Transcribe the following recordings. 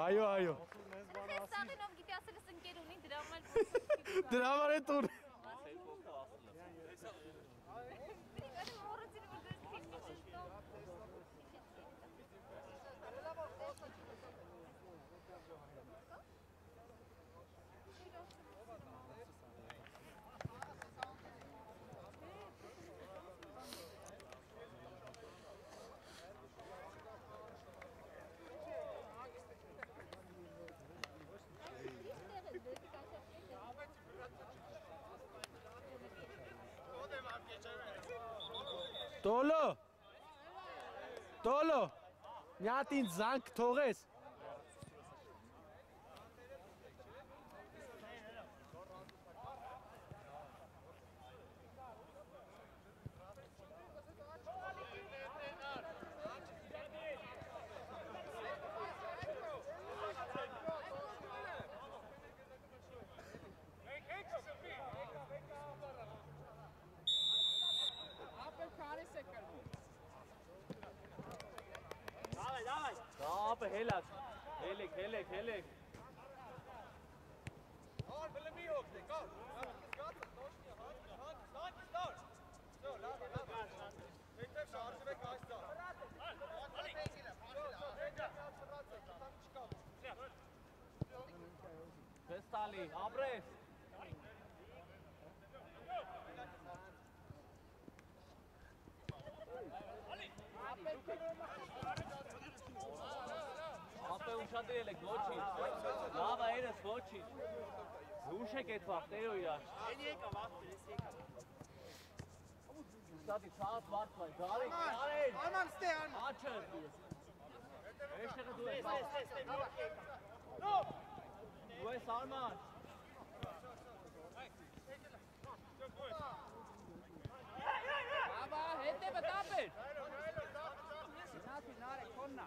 այո։ Սաղինով գիտի ասելս ընկեր ունի, դրա համար Դրա համար է տուն։ Տոլո, մի հատ ինձ զանգ թողես։ Давай. Да, helak. Helek. Gaan, willen we ook, denk ik. Gaat het, start. Zo, laat maar. Ik heb ze hard weg, hij staat. Vestali, abres. Ապե ուշադիր ելեք, ոչինչ, լավ այրես, ոչինչ, ուշ եք էդ վաղ, տերո իրար։ Են եկավ, աղբեր, ես եկավ։ Ուստատի, ծաղատ վարդ վայ, գարիկ, գարեն։ Արման, ստե, արման։ Աչը։ Էշտեղը դու ես։ Դու ես արման։ Աբա, հետևը տապեր։ Նացի, նարե, կոննա։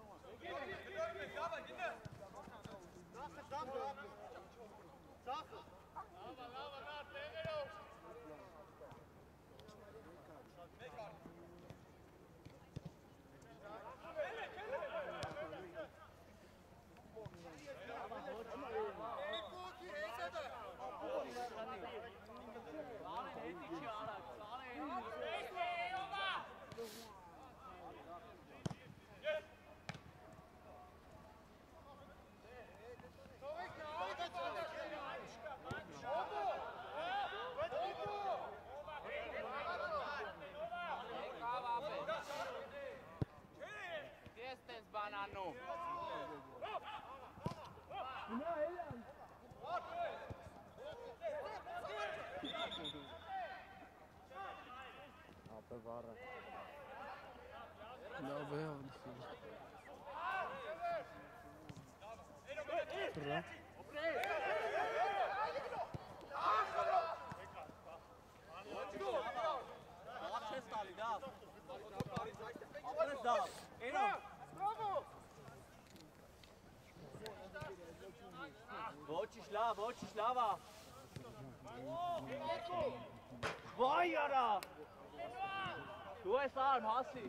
Distance banano. Ապե վառը։ Լավ է անցի։ Բրա։ Ապրես տալի, դա։ Ապրես դա։ Էնո։ Ոչիշ լավա։ Վայ արա։ Դու ես արմ, հասի։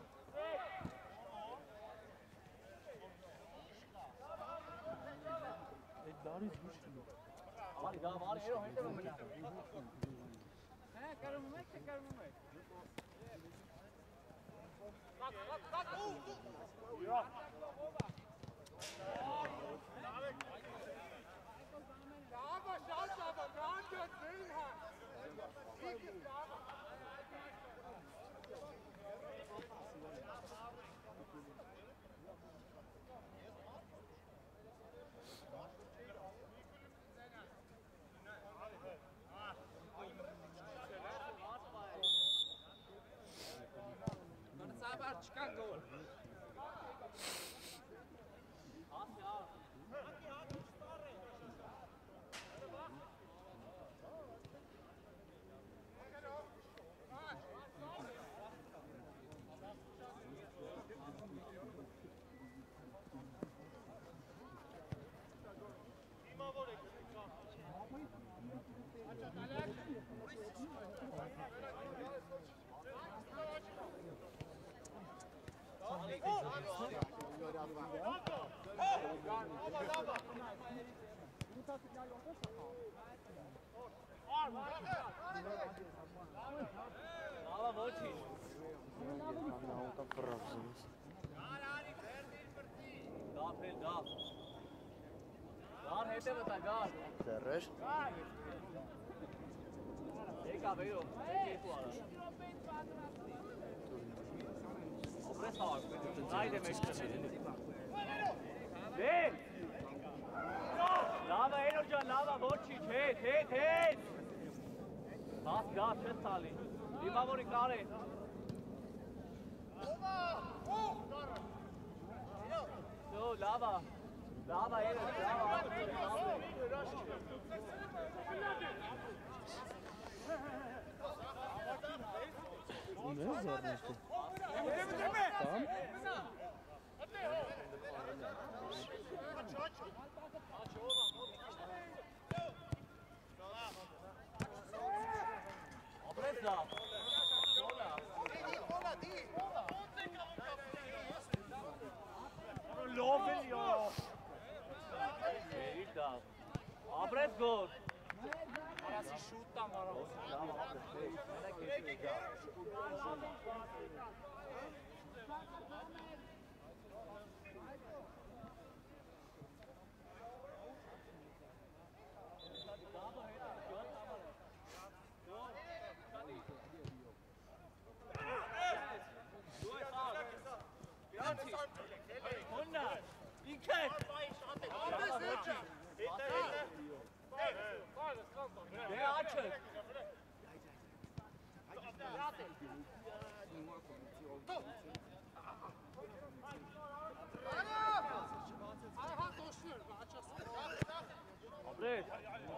Այդ դարից դուշ կնո։ Արի, դա վարի, էրո, հետևը մնա։ Հա, կարում եք, թե կարում եք։ Aber schaut aber, Brand wird Willen haben. Sabar çıkan gol. Lava Vučić. Da, Phil, da. Gar hätte wir da gar. Der Rest? Egal, Vero. Opre sağ. Haydi Meksika. Ne? Lava Erocan, Lava Vučić. Hey. Pas gas, Sali. Imamo Kare. So, Lava Erocan, Lava. Ne zorlaştı? Tamam. Obreza. Sola. Loven jo. Vidite. Obrez gol. Ora si šuta, moramo. Hunna. İlker. Ne açık? Obrez.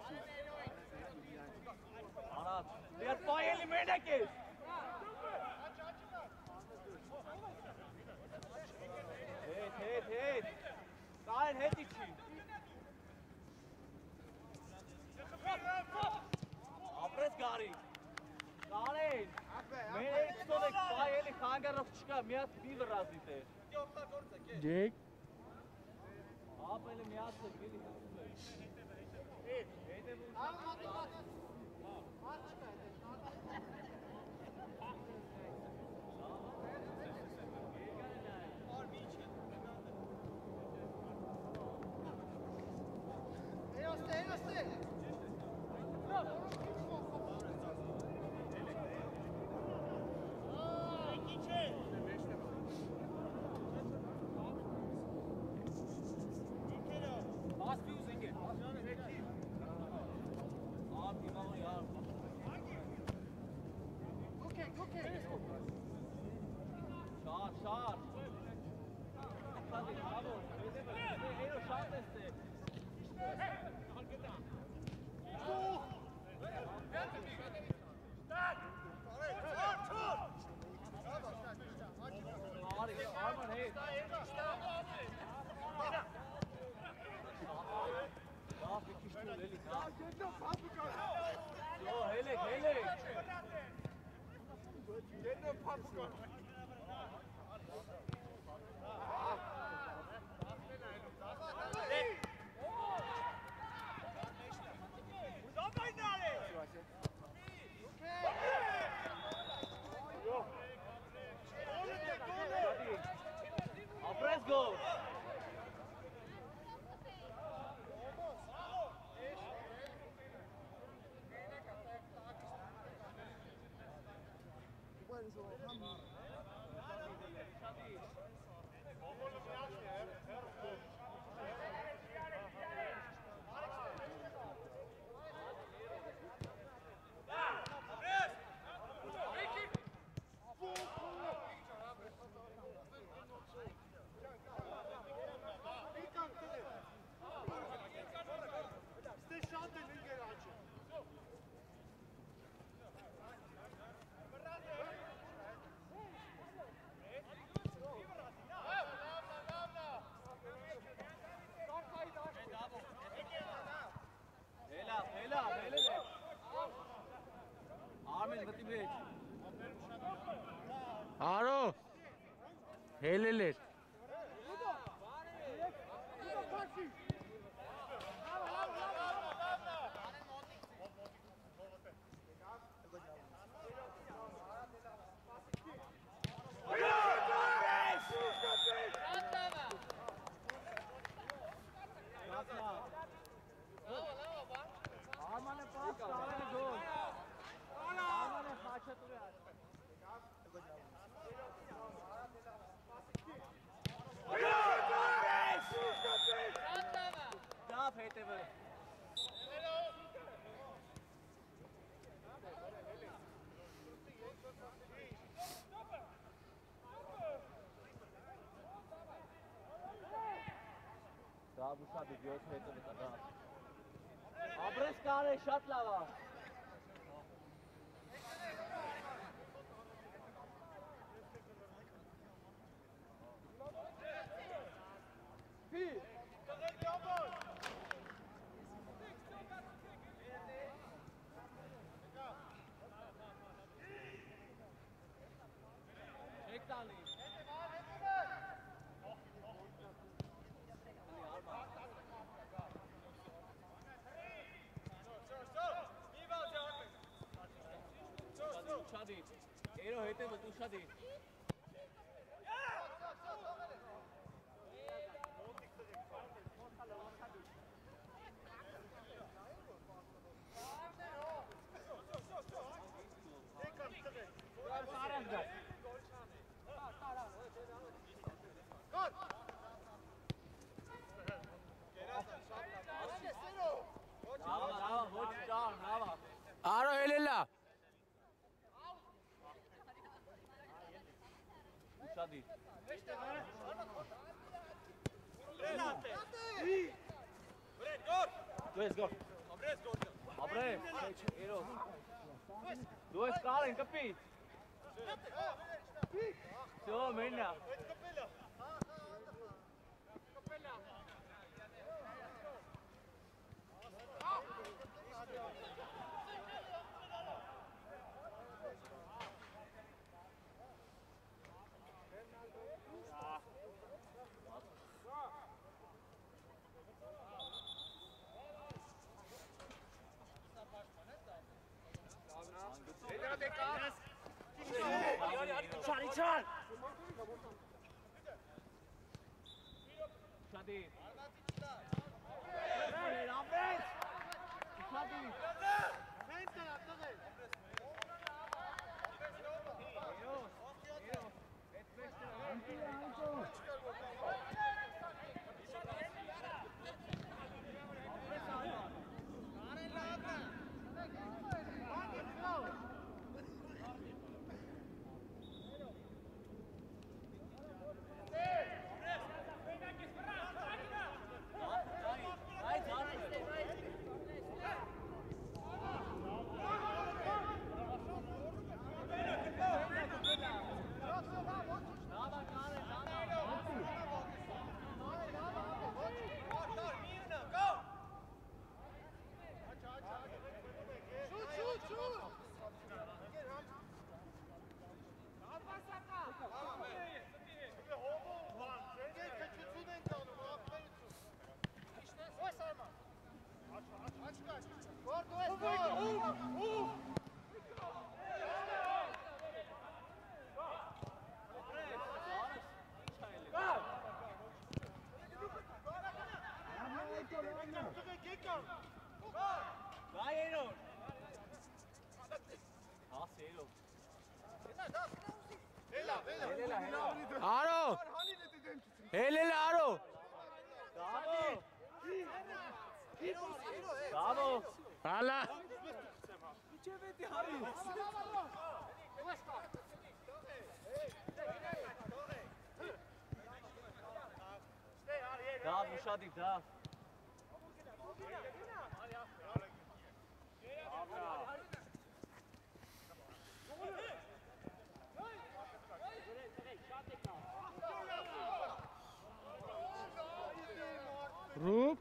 Arat. Diğer payeli mendekis. Hey. Nein, hätte ich ihn. Abres Gari. Nein. Mehr ist so nicht. Zwei ehrlich Hangarowczka, mehr als Biber razite. Jake. Aber ele mehr als Biber. Şart. Hadi bravo. Hero şart este. Arman hey. Daha bir kişi ölelik ha. Yo helek. Let's go. Aro. Heleler. Da fehlte mir. Da bu sad idiot fehlte mir da. Abres kare shot lava. Check da nicht. Shadi. Ero hete tu Shadi. Aro helilla. Shadi. Let's go. Abre. Ero. Dois caras em capi. Все, menina. Çal. Shadi. Aro. Helilla Aro. Bravo. Bravo. Hala. Da bu Shadi da. Rup.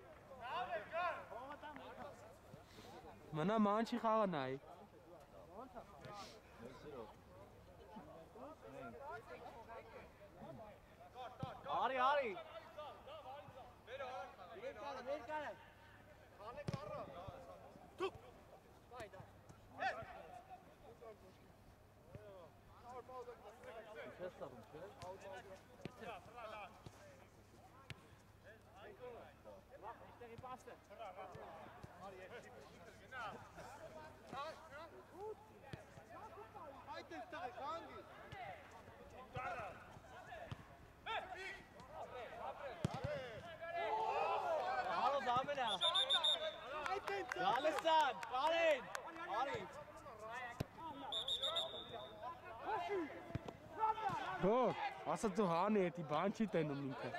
Mana manchi khawa nai. Ari. Hallo Damena. Galestan, Karin. Ari. Go, asal tu hane ti banchi tenu minka.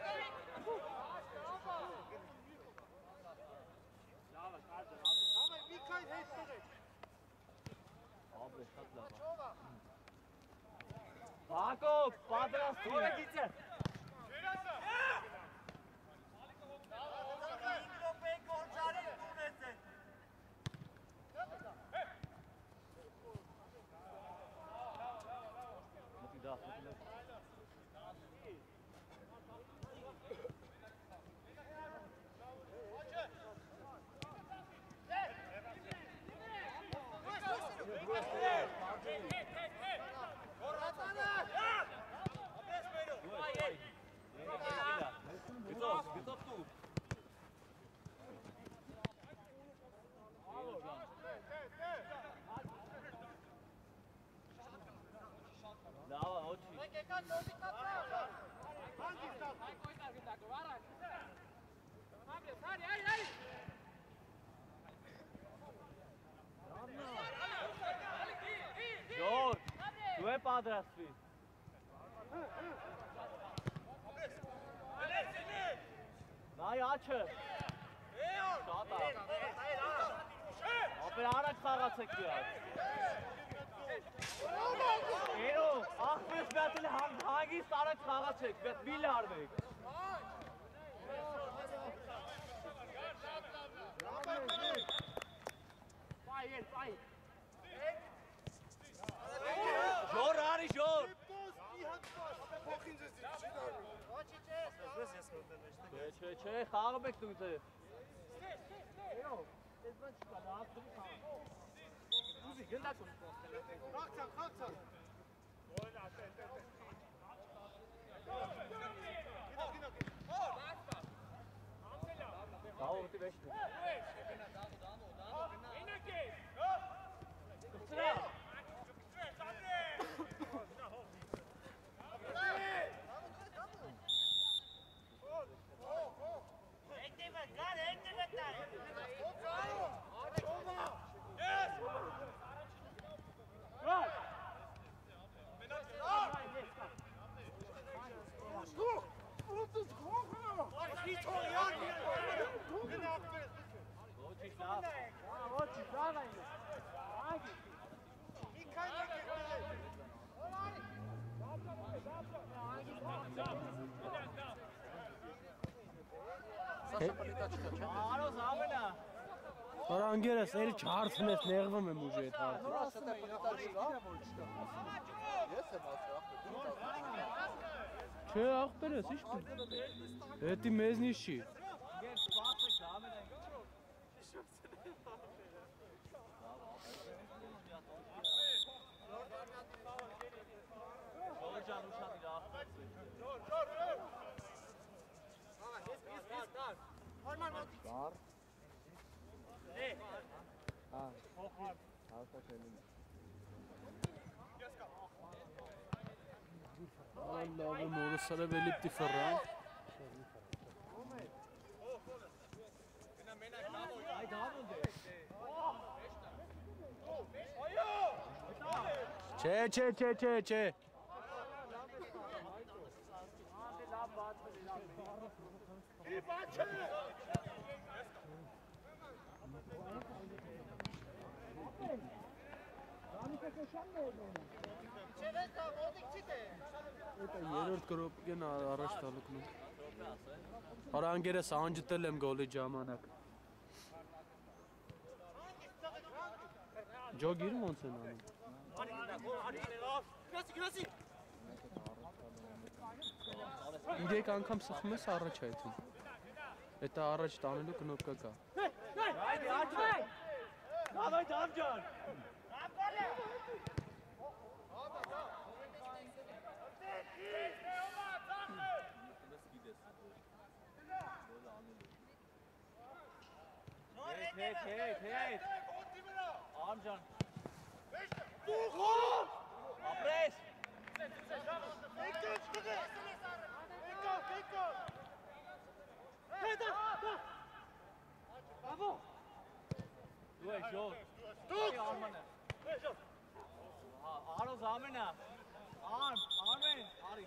Jakob, Padras, Tore gitse. George, tu é Padras, filho. Nein, Archer. Aber Arak Fahrrad çekiyor. Ero, Ahmet Bertel hangi Arak Fahrrad çek? Vet bilar weg. Jor, Ari, Jor. Çe, xarı bekliyordu. Daha orta 5. Arangeres el çağırsınız nerede mi muje था Че ахперес ишти Эти мезниши Allah'ım orasına belip di Ferran. Çe. Երրորդ կրոպկեն առաջ տալուկնում Արանգերես անջտել եմ գոլի ժամանակ Ջոգիրը ոնց են անում Իրեք անգամ սխում ես առաջ այդում Դա առաջ տանելու կնոպկա կա։ Haydi Arçay. Haydi Amcan. Hey. Amcan. Apres. Bravo! Du es schon. Du! Aro zamena. Armen. Ari.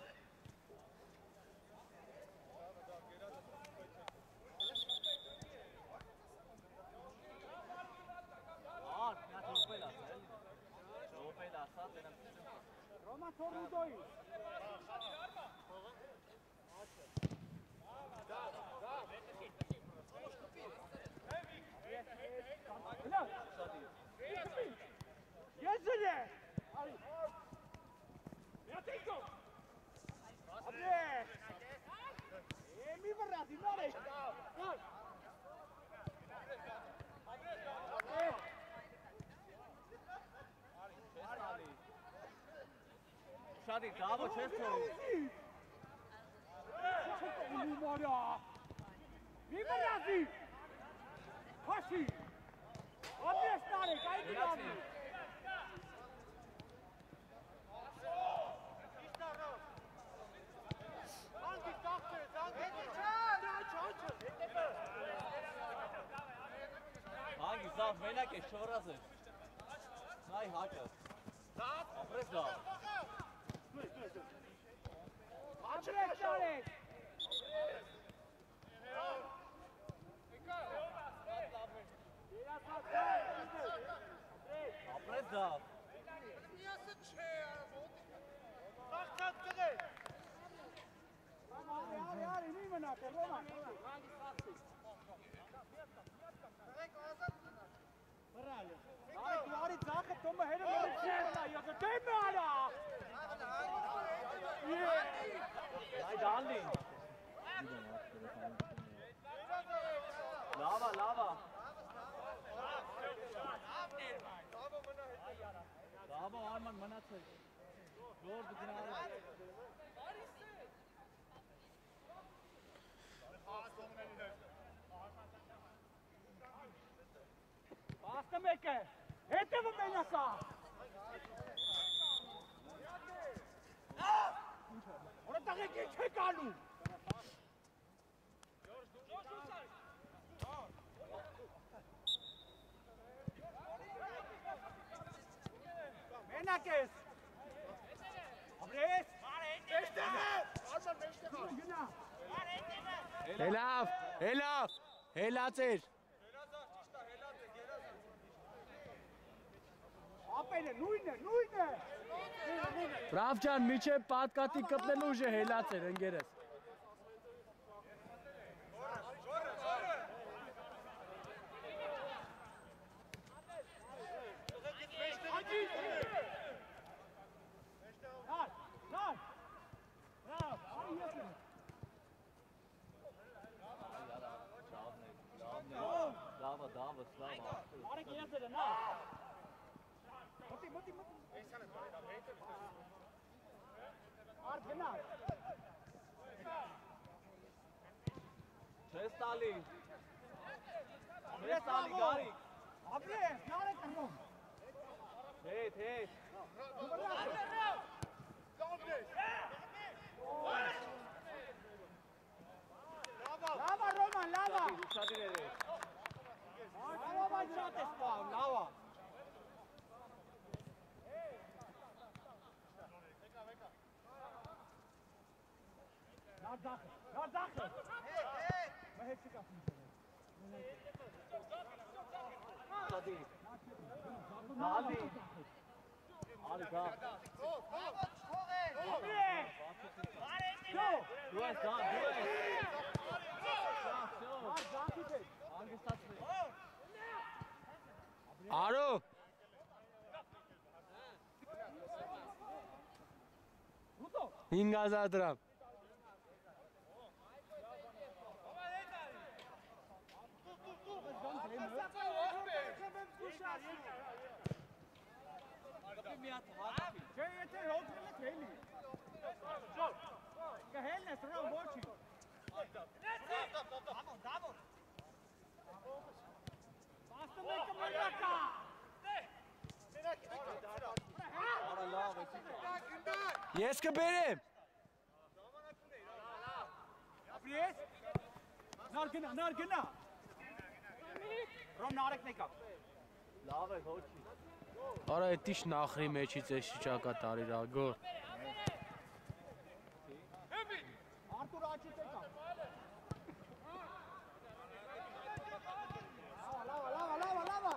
Na tropela. Roma Torudoi! Yesterday! Yatinko! Abre! Mi verrati, male! Shadi, bravo, Chesto. Mi verrati! Koshi! Abre stare, kai di Hangi saf melek e şorası. Nay hakkı. Apres da. Abre stare! Apres da. Ari, mi menate, Roma! Ari, Sache, Tomme, hätte man nicht sehen, ja, so dem da! Nay darling. Lava. Lava Arman manatı. Zor bir dinare. Basta meke! Hete we menaka! Ora tak ek chekalu! Menakes! Abres! Հելացեր։ Ապերը նույնը։ Բրավ ջան, միջև պատկատի կպնելու ուժը հելացեր ընկերս։ Slava. Are gelesen, na. Moti. Ar bina. Trestali Gari. Abre, nare karo. Hey. Lava, Roman, lava. Lava, shot is foul, lava. Not Dache. Maar heeft zich afgezet. Ali Gaf. Du hast da, Aro. Hingazadram. մի հատ հատի։ Չէ, եթե հոգնել եք հելի։ Կհելն ես, ռոն ոչի։ Դավոր։ Պաստը մեկը մնակա։ Արա լավ է։ Ես կբերեմ։ Ապրի ես։ Նար գնա։ Ռոմ նարեք նեկավ։ Լավ է, ոչի։ Արա էտիշ նախրի մեջից է շիճակա տարիր ագոր։ Արտուր աչի տեկավ։ Լավա։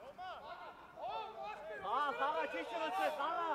Խաղա չի շրոցը, խաղա։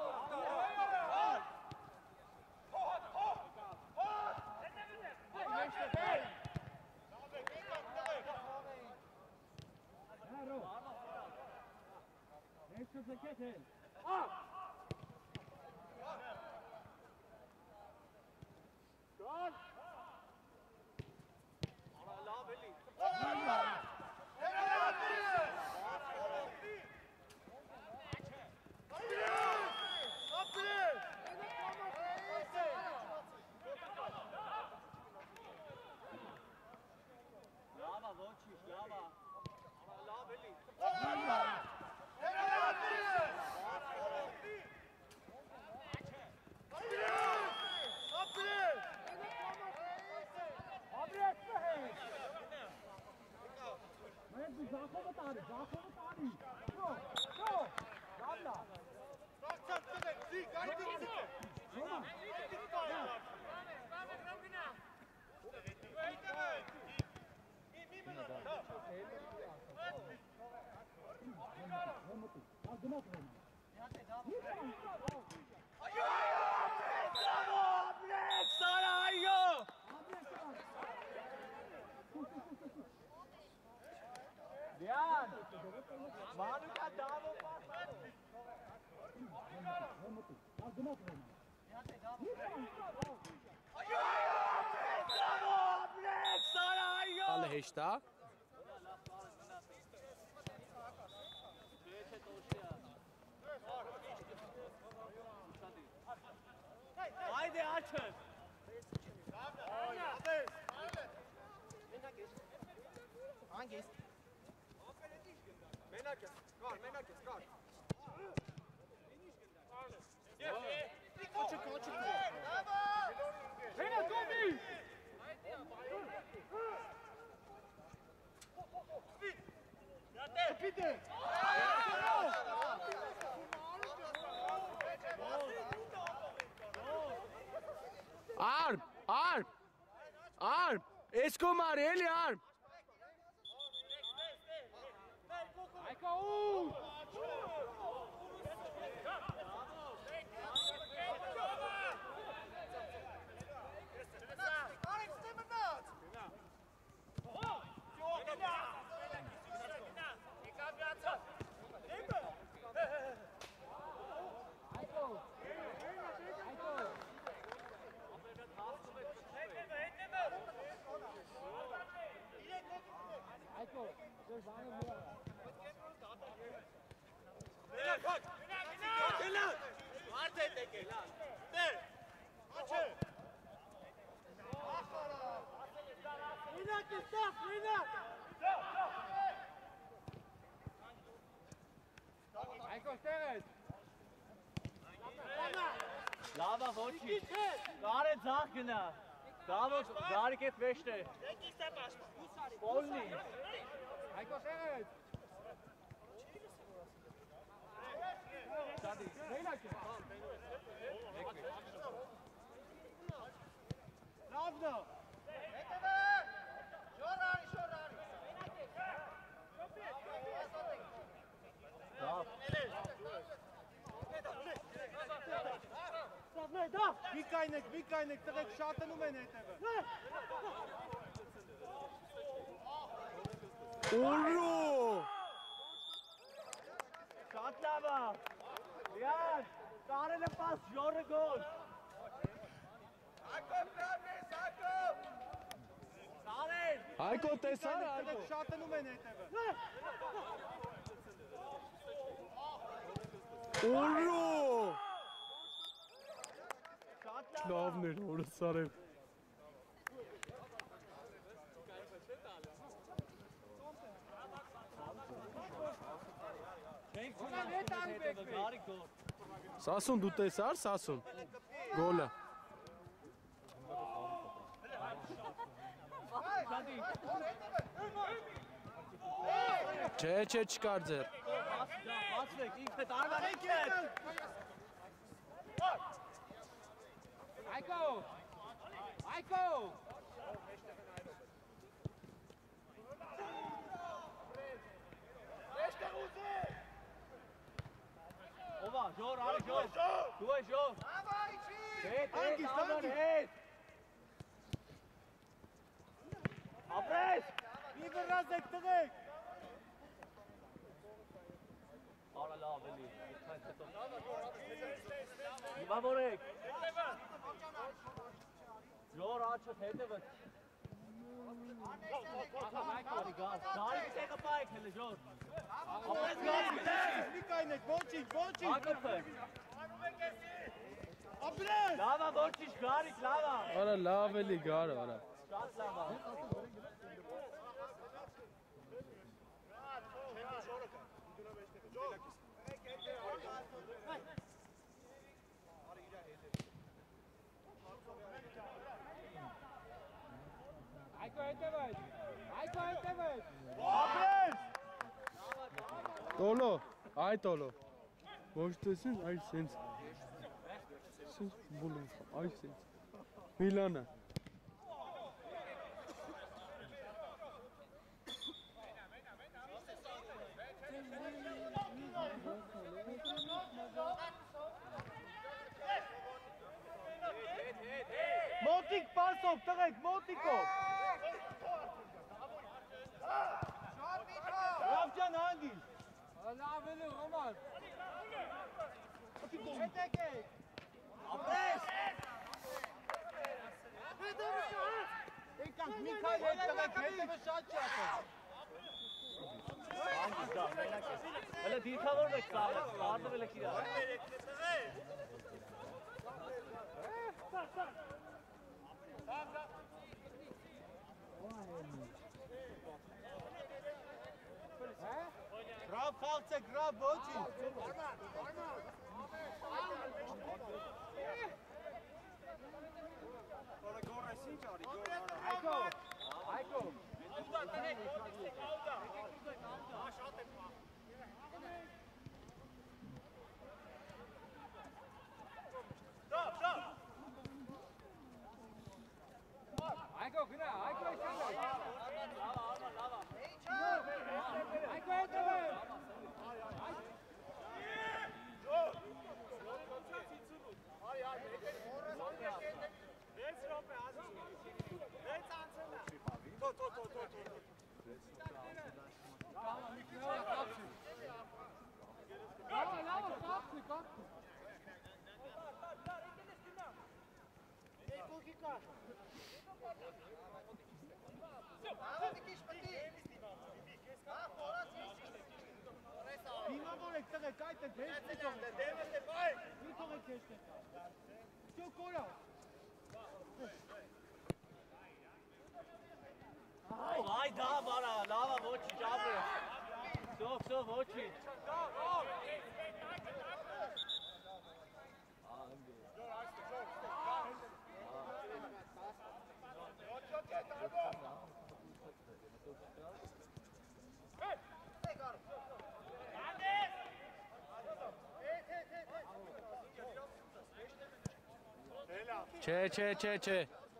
Ալը հեշտ է։ Haydi açın. Hangisi? Menakes, kar. Koçuk. Hena kobi. Pide. Arm. Eskomar, eli arm. Ayko. Lava voči. Gare zahkina. Davo gari ket vešte. Polni. Ayko seret. Sadi. Ravno. Բիկայնեք, տղեկ շատնում են հետևը։ Ուրո։ Շատ լավ է։ Լիան, կարել է պաս ժորը գոլ։ Կարել։ Հայկո տեսար, Հայկո։ Տղեկ շատնում են հետևը։ Olo! Glaub nicht, oder? Sorry. Sasson, du tens ar, Sasson? Gola. Չէ, չկար ձեր։ Բացվեք, ինքդ արվան ինքդ։ Այկո։ Այկո։ Ովա, ժոր, արի ժոր։ Դու է ժոր։ Հետ, ամեն հետ։ Ապրես։ Մի վրազեք տղեք։ Արա լավ էլի, այդքան հետո։ Հիմավորեք։ Ժոր աչոտ հետևդ։ Արի գար, գարի տեղը պայք հելը ժոր։ Ապրես գարի, Մի կայնեք, ոչինչ, ոչինչ։ ակրպը։ Ապրես։ Լավա ոչինչ գարիք, լավա։ Արա լավ էլի գար, արա։ Շատ լավա։ Այկո հետևդ։ Այկո հետևդ։ Ապրես։ Տոլո, այ տոլո։ Ոչ տեսին, այ սենց։ Սենց բուլում, այ սենց։ Միլանը։ Մոտիկ պասով, տղեք, մոտիկով։ Ռավջան հանգիս։ Լավ էլի Ռոման։ Ապրես։ Եկանք մի քայլ հետ տղեք, հետևը շատ շատ է։ Հələ դիրքավորն եք կարդվել եք իրար։ Գրավ խաղցե, գրավ ոչինչ։ Այկո։ Այկո։ Այկո գնա, այկո այստեղ։ Այկո հետևը։ Լավ, կապցի, կապցի։ Դիմավորեք տղեք, այդ եք, հեշտ մի թողեք։ Մի թողեք հեշտ եք։ Չո կորա։ Այ դա բարա, լավա ոչինչ ապրես։ Սո ոչինչ։ Չէ։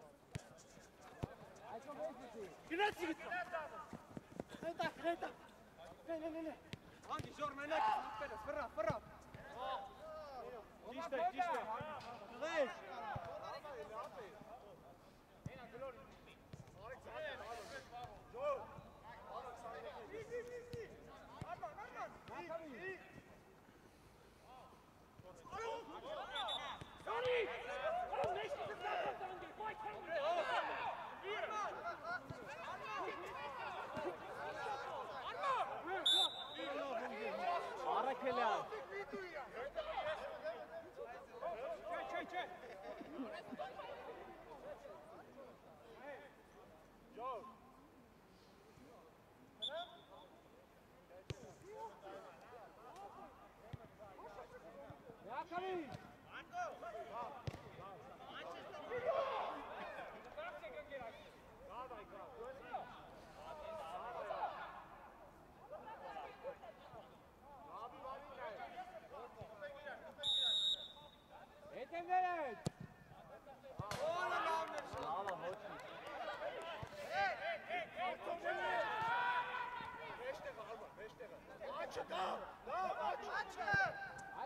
Գնացի գտա։ Հետա։ Նե։ Անգի ժոր մենակ, ապերես, վրա։ Ճիշտ է։ Դղեշ։ Արա քելյան։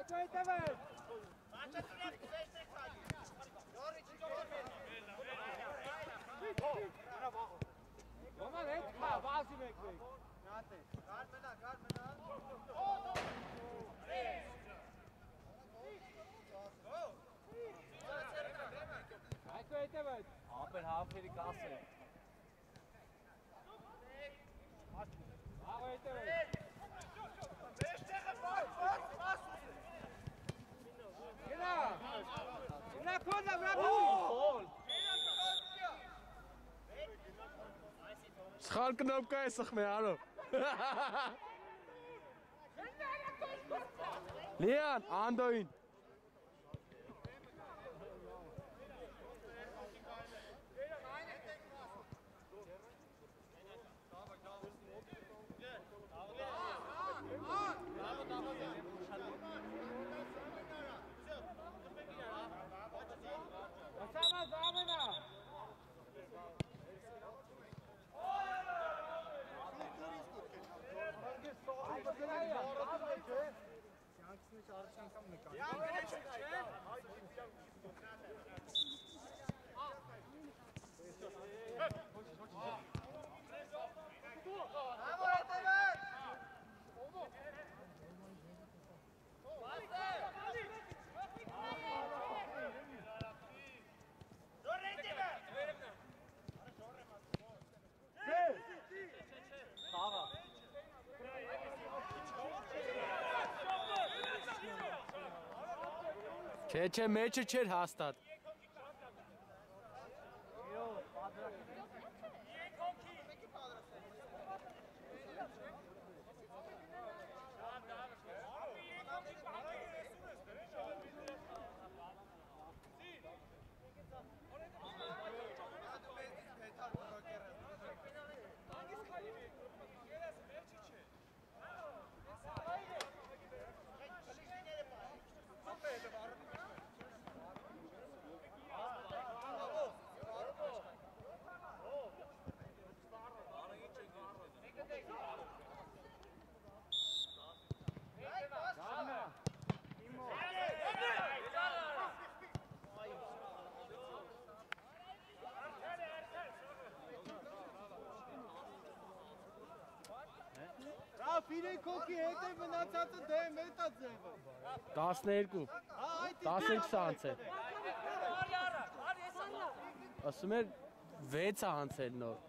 Aber half für die Kasse. Schaalknopka is toch mee, hallo. Leon, aanduwen. Çeçe meçe çer hastat. Իրեն կոքի հետ է մնացածը դե մետա ձևը։ 12. 12 անցել։ Ասում էր 6 անցել նոր։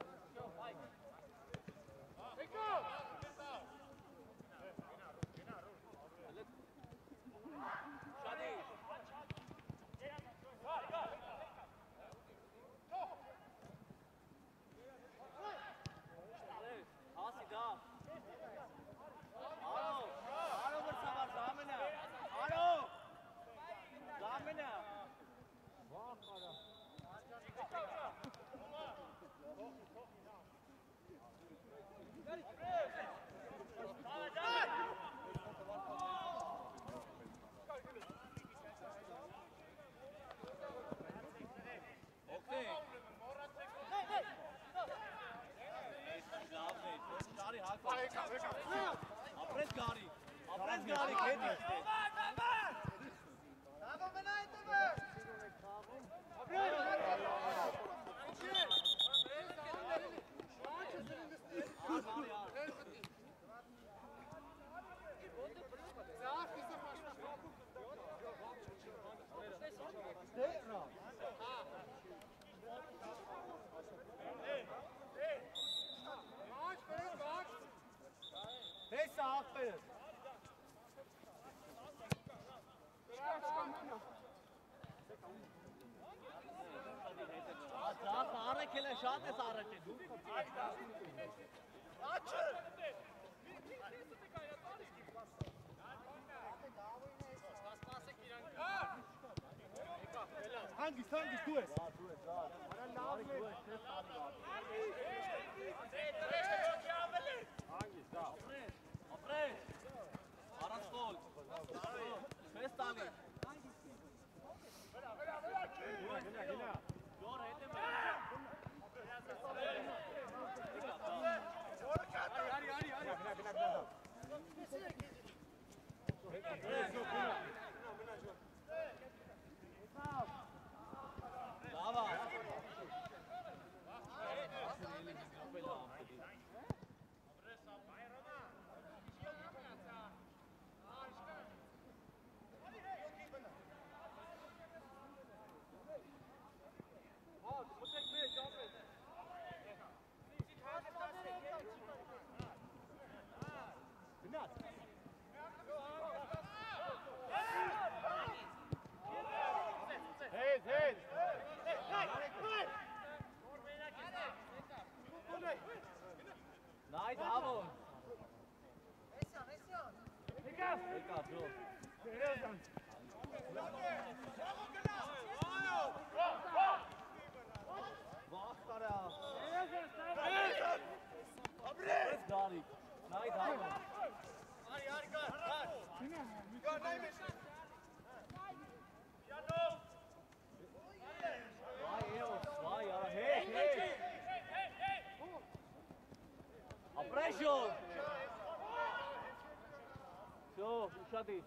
Hangis, du es. Hadi. Ակա, ջո։ Վախ կարա։ Ապրես դարիք, նայդ համը։ Արի, գար։ Գար, նայ մեզ։ Յանով։ Վայ, էոս, վայ, արա, հեկ։ Ապրեշո։ Всё, ушади.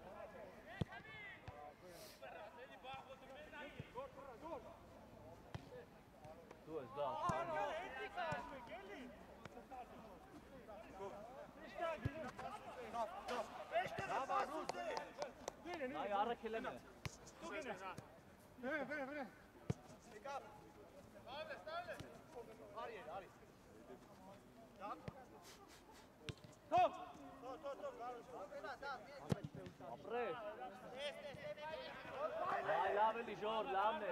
Tu es da. Ay ara keleme. Vere. Apre. Ay laveli jor, lavne.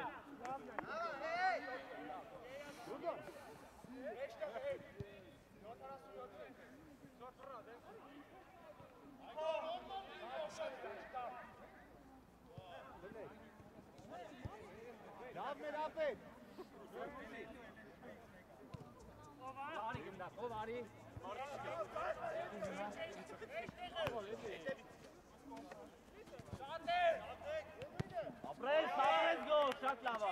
Lavne. Vari gimda, vari. Apre, let's go, shot lava.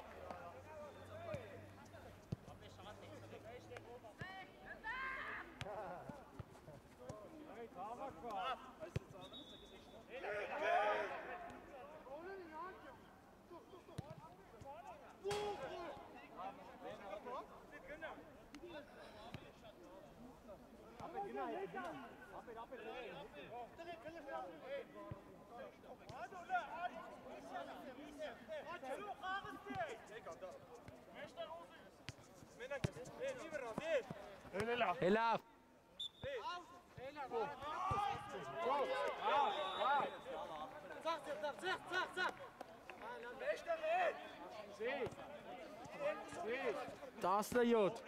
Elaf. Tasla yot.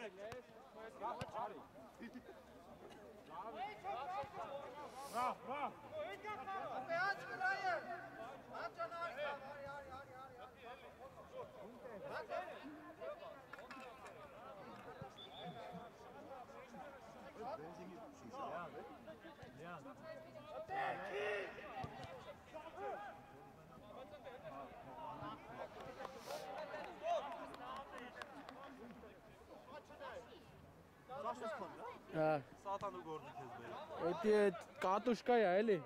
Սատանու գործիք ես բերել։ Էդի այդ կատուշկա է, էլի։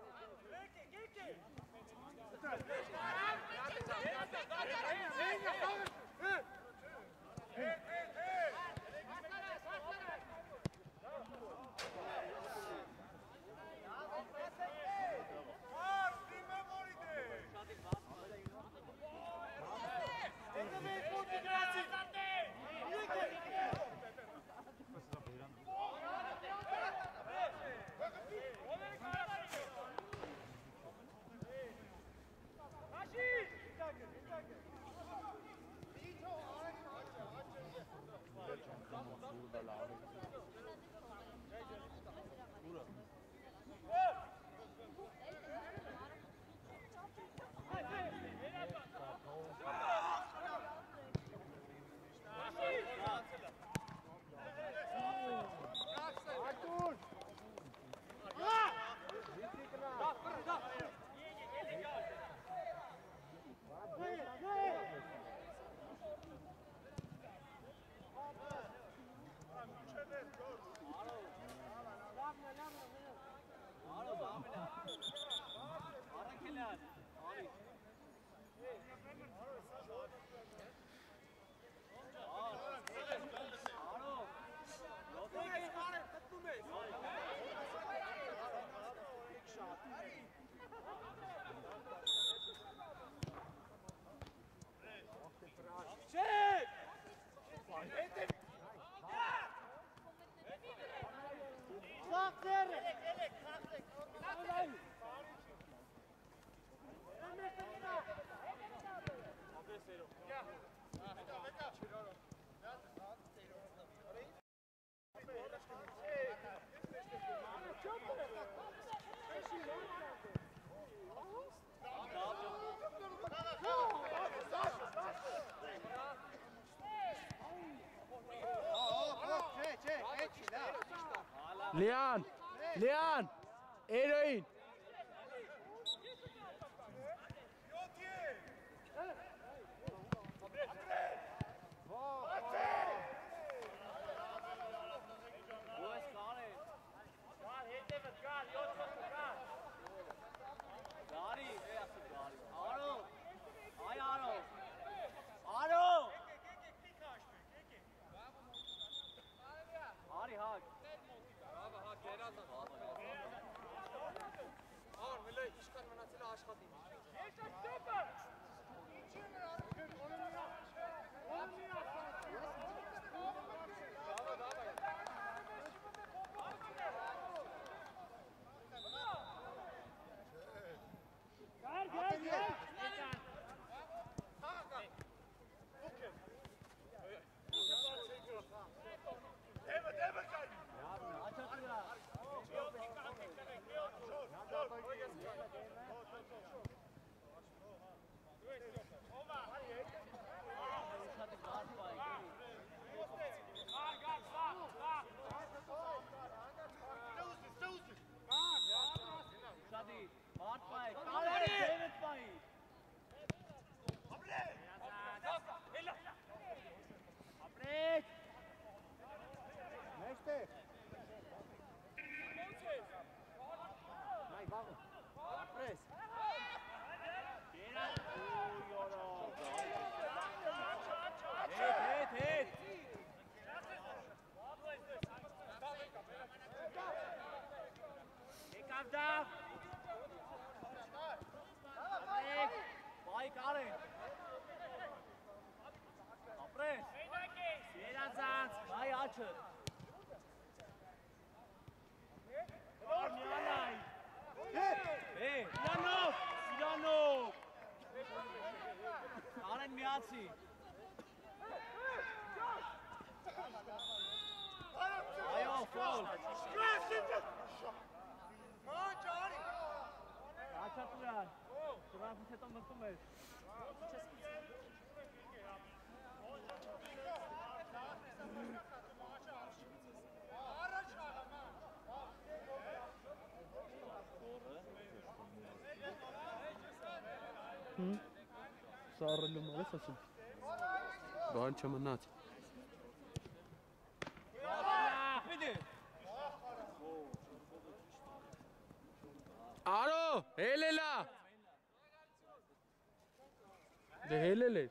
Leon! Leon! Eroin! صار لهم على اساس بعد شمنات Aro, helele. De helele.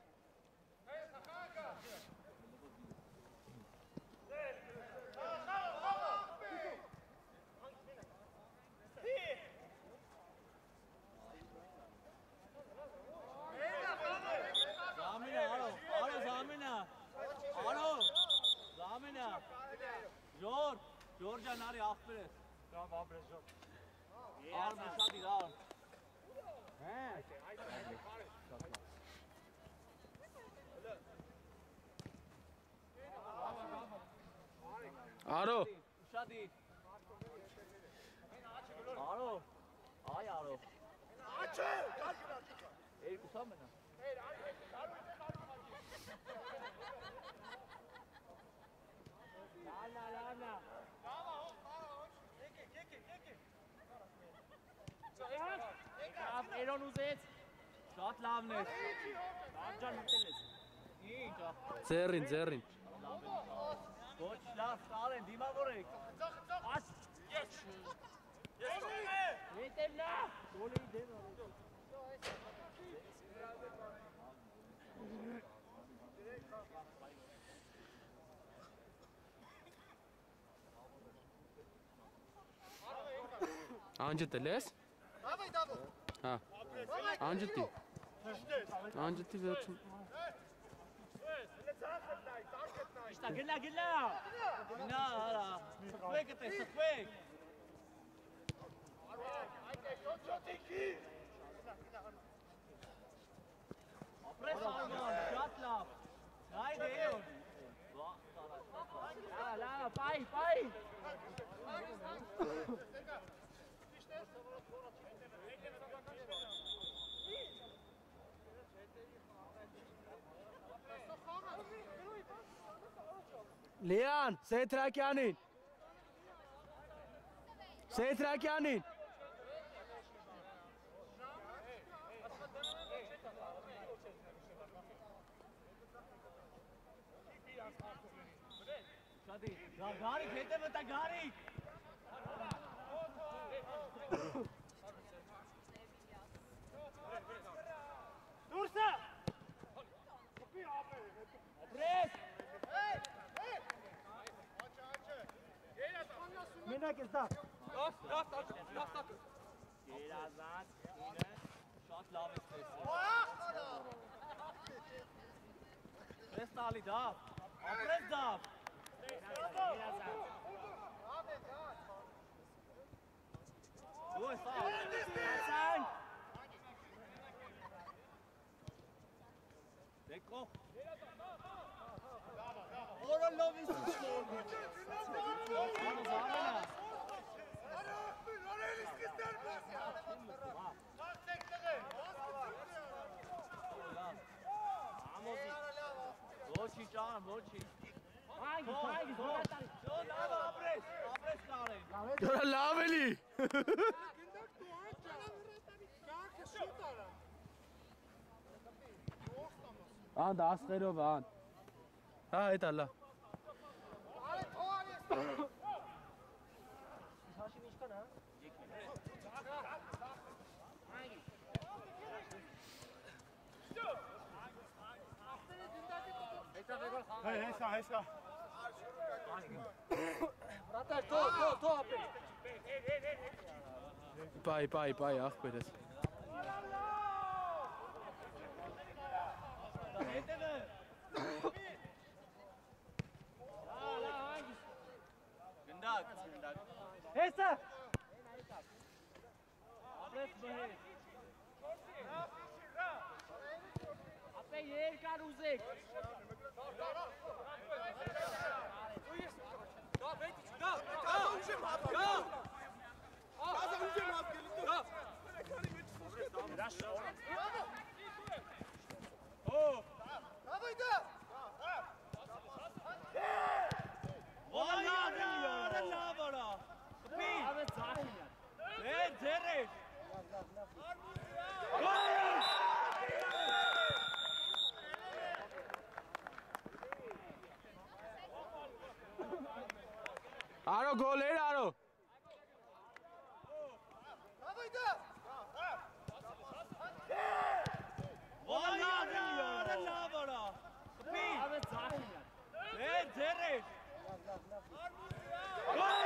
Georgia nari afberes. Ja, afberes job. Arm is die down. Aro. Shadi. Aro. Ay Aro. Ey kusamena. Lana. Eron uzet. Shot lavne. Ramjan miteles. Zerin. Gut, schlaf, Staren, die mal vorrück. Was? Jetzt! Mit dem nach! So eine Idee. Anjete les? Ha. Anjeti. Anjeti wird zum Gilla! Gilla! Quick, it's quick! Press on, shot love! Right there! La, bye! Leon, say track yanin. Seetrākjanin! Shadi, Gari, खेते में था Gari. Dursa. Press. Minna kızda. Gerazan, yine. Shot love is press. Press tali da. Press da. Go Hassan. Dekho. Oral love is Lochi John, Lochi. You're a lovely! Das Redo waren. Ah, etalla. Hesa. Pai, ach bitte. Hesa. Ape yer kar uzek. Aro, go late, Aro. Go!